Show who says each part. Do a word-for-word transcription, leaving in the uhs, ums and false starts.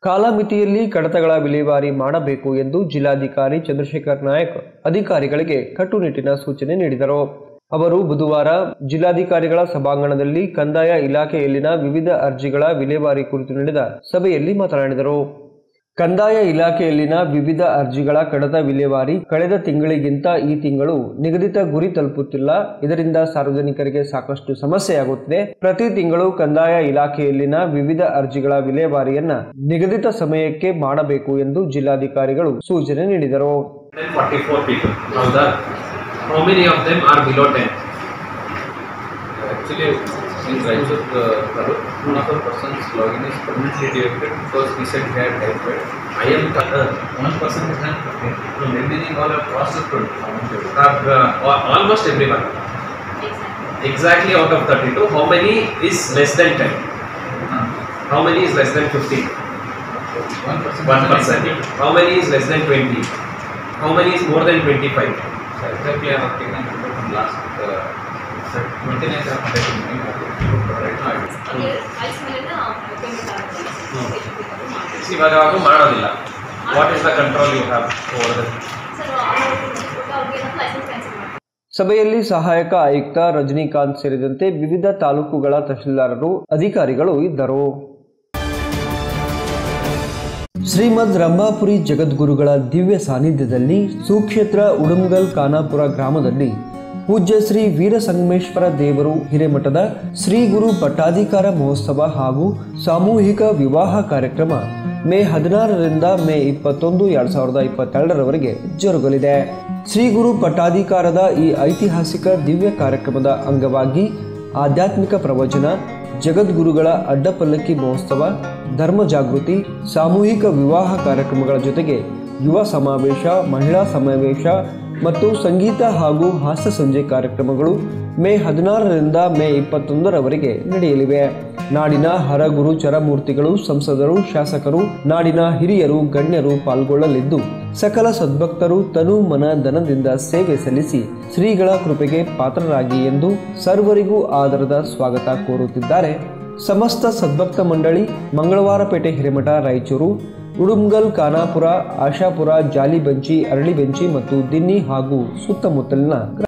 Speaker 1: ಕಾಲಮಿತಿಯಲ್ಲಿ ಕಡತಗಳ ವಿಲೇವಾರಿ ಮಾಡಬೇಕು ಎಂದು ಜಿಲ್ಲಾಧಿಕಾರಿ ಚಂದ್ರಶೇಖರ್ ನಾಯಕ್ ಅಧಿಕಾರಿಗಳಿಗೆ ಕಟ್ಟುನಿಟ್ಟಿನ ಸೂಚನೆ ನೀಡಿದರು. ಅವರು ಬುಧವಾರ ಜಿಲ್ಲಾಧಿಕಾರಿಗಳ ಸಭಾಂಗಣದಲ್ಲಿ ಕಂದಾಯ ಇಲಾಖೆಯಲ್ಲಿನ ವಿವಿಧ ಅರ್ಜಿಗಳ ವಿಲೇವಾರಿ ಕುರಿತು ನಡೆದ ಸಭೆಯಲ್ಲಿ ಮಾತನಾಡಿದರು. ಕಂದಾಯ ಇಲಾಖೆಯಲ್ಲಿನ ವಿವಿಧ ಅರ್ಜಿಗಳ ಕಡತ ವಿಲೇವಾರಿ ಕಳೆದ ತಿಂಗಳಿಗಿಂತ ಈ ತಿಂಗಳು ನಿಗದಿತ ಗುರಿ ತಲುಪುತ್ತಿಲ್ಲ. ಇದರಿಂದ ಸಾರ್ವಜನಿಕರಿಗೆ ಸಾಕಷ್ಟು ಸಮಸ್ಯೆಯಾಗುತ್ತಿದೆ. ಪ್ರತಿ ತಿಂಗಳು ಕಂದಾಯ ಇಲಾಖೆಯಲ್ಲಿನ ವಿವಿಧ ಅರ್ಜಿಗಳ ವಿಲೇವಾರಿಯನ್ನ ನಿಗದಿತ ಸಮಯಕ್ಕೆ ಮಾಡಬೇಕು ಎಂದು ಜಿಲ್ಲಾಧಿಕಾರಿಗಳು ಸೂಚನೆ ನೀಡಿದರು.
Speaker 2: How many of them are below ten? Actually, in Raichur, uh, one of the person's login is permanently deactivated because he said he had typhoid. I am uh, one person is done. No, everything all have processed to have uh, almost everyone. Exactly. Exactly out of thirty-two, how many is less than ten? Uh, how many is less than fifteen? One percent. One percent. How many is less than twenty? How many is more than twenty-five? Exactly, I have taken from last twenty-ninth of right now. ಇವಾಗ ಮಾಡೋದಿಲ್ಲ. What is the control you have over this?
Speaker 1: ಸಭೆಯಲ್ಲಿ ಸಹಾಯಕ ಆಯುಕ್ತ ರಜನಿಕಾಂತ್ ಸೇರಿದಂತೆ ವಿವಿಧ ತಾಲೂಕುಗಳ ತಹಶೀಲ್ದಾರರು ಅಧಿಕಾರಿಗಳು ಇದ್ದರು. ಶ್ರೀಮದ್ ರಂಭಾಪುರಿ ಜಗದ್ಗುರುಗಳ ದಿವ್ಯ ಸಾನ್ನಿಧ್ಯದಲ್ಲಿ ಸುಕ್ಷೇತ್ರ ಉಡುಮ್ಗಲ್ ಖಾನಾಪುರ ಗ್ರಾಮದಲ್ಲಿ ಪೂಜ್ಯ ಶ್ರೀ ವೀರಸಂಗಮೇಶ್ವರ ದೇವರು ಹಿರೇಮಠದ ಶ್ರೀ ಗುರು ಪಟ್ಟಾಧಿಕಾರ ಮಹೋತ್ಸವ ಹಾಗೂ ಸಾಮೂಹಿಕ ವಿವಾಹ ಕಾರ್ಯಕ್ರಮ ಮೇ ಹದಿನಾರರಿಂದ ಮೇ ಇಪ್ಪತ್ತೊಂದು ಎರಡ್ ಸಾವಿರದ ಇಪ್ಪತ್ತೆರಡರವರೆಗೆ ಜರುಗಲಿದೆ. ಶ್ರೀ ಗುರು ಪಟ್ಟಾಧಿಕಾರದ ಈ ಐತಿಹಾಸಿಕ ದಿವ್ಯ ಕಾರ್ಯಕ್ರಮದ ಅಂಗವಾಗಿ ಆಧ್ಯಾತ್ಮಿಕ ಪ್ರವಚನ, ಜಗದ್ಗುರುಗಳ ಅಡ್ಡಪಲ್ಲಕ್ಕಿ ಮಹೋತ್ಸವ, ಧರ್ಮ ಜಾಗೃತಿ, ಸಾಮೂಹಿಕ ವಿವಾಹ ಕಾರ್ಯಕ್ರಮಗಳ ಜೊತೆಗೆ ಯುವ ಸಮಾವೇಶ, ಮಹಿಳಾ ಸಮಾವೇಶ ಮತ್ತು ಸಂಗೀತ ಹಾಗೂ ಹಾಸ್ಯ ಸಂಜೆ ಕಾರ್ಯಕ್ರಮಗಳು ಮೇ ಹದಿನಾರರಿಂದ ಮೇ ಇಪ್ಪತ್ತೊಂದರವರೆಗೆ ನಡೆಯಲಿವೆ. ನಾಡಿನ ಹರಗುರು ಚರಮೂರ್ತಿಗಳು, ಸಂಸದರು, ಶಾಸಕರು, ನಾಡಿನ ಹಿರಿಯರು, ಗಣ್ಯರು ಪಾಲ್ಗೊಳ್ಳಲಿದ್ದು ಸಕಲ ಸದ್ಭಕ್ತರು ತನು ಮನ ಧನದಿಂದ ಸೇವೆ ಸಲ್ಲಿಸಿ ಶ್ರೀಗಳ ಕೃಪೆಗೆ ಪಾತ್ರರಾಗಿ ಎಂದು ಸರ್ವರಿಗೂ ಆದರದ ಸ್ವಾಗತ ಕೋರುತ್ತಿದ್ದಾರೆ. ಸಮಸ್ತ ಸದ್ಭಕ್ತ ಮಂಡಳಿ, ಮಂಗಳವಾರಪೇಟೆ ಹಿರೇಮಠ, ರಾಯಚೂರು, ಉಡುಮ್ಗಲ್ ಖಾನಾಪುರ, ಆಶಾಪುರ, ಜಾಲಿಬೆಂಚಿ, ಅರಳಿಬೆಂಚಿ ಮತ್ತು ದಿನ್ನಿ ಹಾಗೂ ಸುತ್ತಮುತ್ತಲಿನ